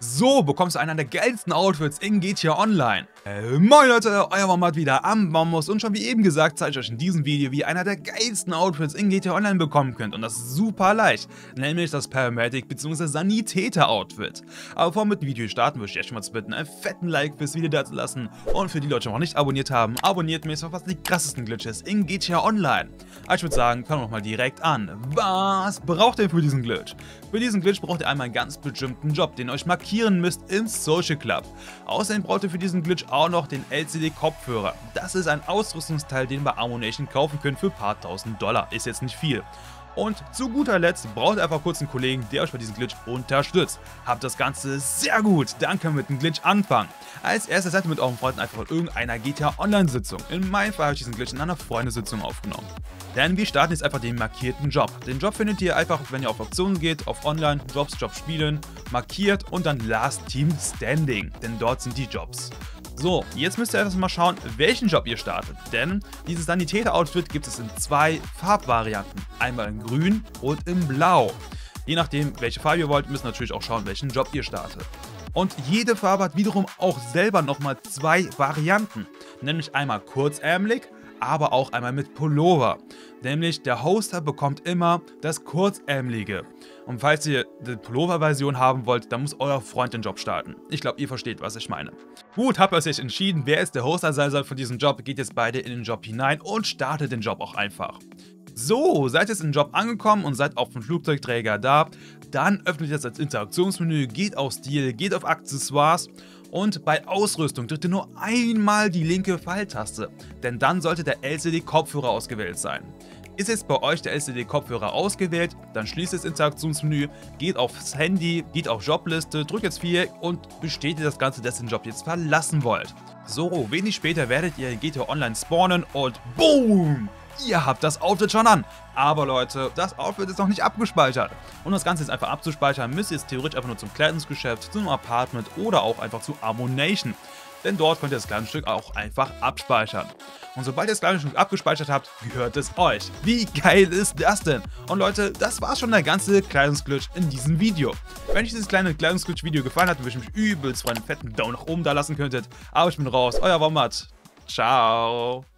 So bekommst du einer der geilsten Outfits in GTA Online. Moin Leute, euer Wombat wieder am Bambus und schon wie eben gesagt, zeige ich euch in diesem Video, wie ihr einer der geilsten Outfits in GTA Online bekommen könnt und das ist super leicht, nämlich das Paramedic bzw. Sanitäter Outfit. Aber bevor wir mit dem Video starten, würde ich euch schon mal zu bitten, einen fetten Like fürs Video da zu lassen und für die Leute, die noch nicht abonniert haben, abonniert mich, was die krassesten Glitches in GTA Online. Also ich würde sagen, fangen wir mal direkt an. Was braucht ihr für diesen Glitch? Für diesen Glitch braucht ihr einmal einen ganz bestimmten Job, den ihr euch markieren müsst im Social Club. Außerdem braucht ihr für diesen Glitch auch noch den LCD-Kopfhörer. Das ist ein Ausrüstungsteil, den ihr bei Ammo-Nation kaufen könnt für ein paar tausend $. Ist jetzt nicht viel. Und zu guter Letzt braucht ihr einfach kurz einen Kollegen, der euch bei diesem Glitch unterstützt. Habt das Ganze sehr gut, dann können wir mit dem Glitch anfangen. Als erstes seid ihr mit euren Freunden einfach in irgendeiner GTA Online Sitzung. In meinem Fall habe ich diesen Glitch in einer Freundesitzung aufgenommen. Denn wir starten jetzt einfach den markierten Job. Den Job findet ihr einfach, wenn ihr auf Optionen geht, auf Online, Jobs, Jobs spielen, markiert und dann Last Team Standing, denn dort sind die Jobs. So, jetzt müsst ihr erst mal schauen, welchen Job ihr startet, denn dieses Sanitäter-Outfit gibt es in zwei Farbvarianten, einmal in grün und in blau. Je nachdem, welche Farbe ihr wollt, müsst ihr natürlich auch schauen, welchen Job ihr startet. Und jede Farbe hat wiederum auch selber nochmal zwei Varianten, nämlich einmal kurzärmelig, aber auch einmal mit Pullover. Nämlich der Hoster bekommt immer das kurzärmelige. Und falls ihr die Pullover-Version haben wollt, dann muss euer Freund den Job starten. Ich glaube, ihr versteht, was ich meine. Gut, habt ihr euch entschieden, wer jetzt der Hoster sein soll für diesen Job, geht jetzt beide in den Job hinein und startet den Job auch einfach. So, seid jetzt im Job angekommen und seid auf dem Flugzeugträger da, dann öffnet ihr das Interaktionsmenü, geht auf Stil, geht auf Accessoires und bei Ausrüstung drückt ihr nur einmal die linke Pfeiltaste, denn dann sollte der LCD-Kopfhörer ausgewählt sein. Ist jetzt bei euch der LCD-Kopfhörer ausgewählt, dann schließt das Interaktionsmenü, geht aufs Handy, geht auf Jobliste, drückt jetzt Viereck und bestätigt das Ganze, dass ihr den Job jetzt verlassen wollt. So, wenig später werdet ihr in GTA Online spawnen und BOOM! Ihr habt das Outfit schon an. Aber Leute, das Outfit ist noch nicht abgespeichert. Um das Ganze jetzt einfach abzuspeichern, müsst ihr jetzt theoretisch einfach nur zum Kleidungsgeschäft, zu einem Apartment oder auch einfach zu Ammo-Nation. Denn dort könnt ihr das Kleidungsstück auch einfach abspeichern. Und sobald ihr das Kleidungsstück abgespeichert habt, gehört es euch. Wie geil ist das denn? Und Leute, das war schon der ganze Kleidungsglitch in diesem Video. Wenn euch dieses kleine Kleidungsglitch-Video gefallen hat, würde ich mich übelst für einen fetten Daumen nach oben da lassen könntet. Aber ich bin raus, euer Wombat. Ciao.